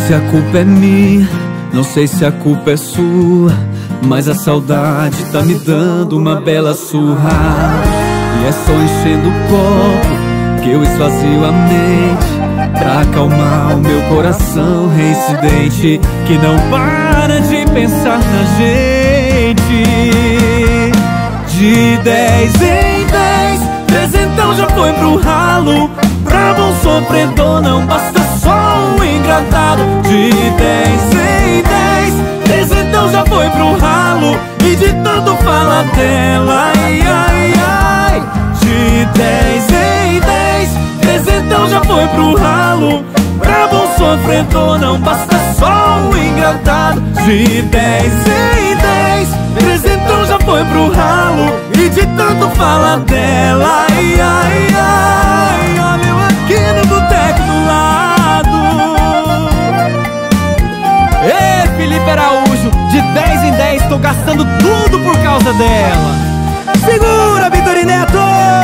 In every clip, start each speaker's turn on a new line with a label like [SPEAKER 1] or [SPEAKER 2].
[SPEAKER 1] se a culpa é minha, não sei se a culpa é sua, mas a saudade tá me dando uma bela surra. E é só enchendo o copo que eu esvazio a mente, pra acalmar o meu coração reincidente, que não para de pensar na gente. De 10 em 10, trezentão já foi pro ralo. Pra bom sofredor não basta só um engradado. De 10 em 10, trezentão já foi pro ralo. E de tanto fala dela, ai, ai, ai. De 10 em 10, trezentão já foi pro ralo. Pra bom sofredor não basta só um engradado. De 10 em 10, trezentão já foi pro ralo. E de tanto fala dela, ai, ai, ai. Olha eu aqui no boteco do lado. Ei, Felipe Araújo, de 10 em 10 tô gastando tudo por causa dela. Segura, Vitor e Neto!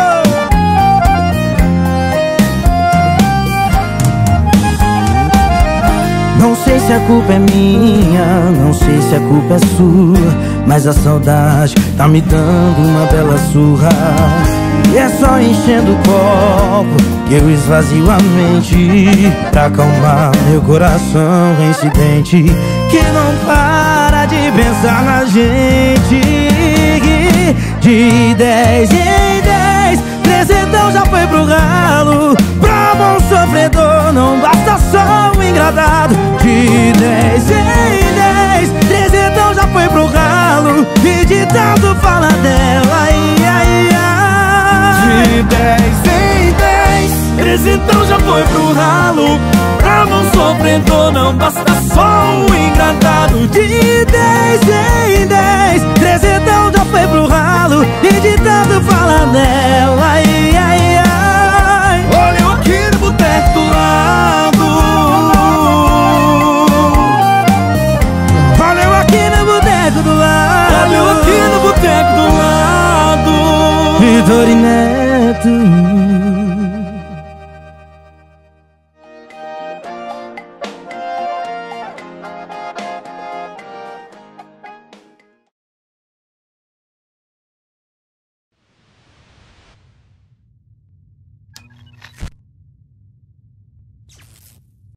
[SPEAKER 2] Não sei se a culpa é minha, não sei se a culpa é sua, mas a saudade tá me dando uma bela surra. E é só enchendo o copo que eu esvazio a mente, pra acalmar meu coração reincidente, que não para de pensar na gente. De 10 em 10, trezentão já foi pro ralo. Pra bom sofredor não basta só um engradado. De 10 em 10, trezentão já foi pro ralo. E de tanto fala dela, ai, ai, ai.
[SPEAKER 1] De 10 em 10, trezentão já foi pro ralo. Pra bom sofredor não basta só um engradado.
[SPEAKER 2] De 10 em 10, trezentão já foi pro ralo. E de tanto fala dela, ai, ai, ai.
[SPEAKER 1] Olha eu aqui no boteco do lado.
[SPEAKER 2] Olha eu aqui no boteco do lado.
[SPEAKER 1] Olha eu aqui no boteco do lado.
[SPEAKER 2] Vitor e Neto.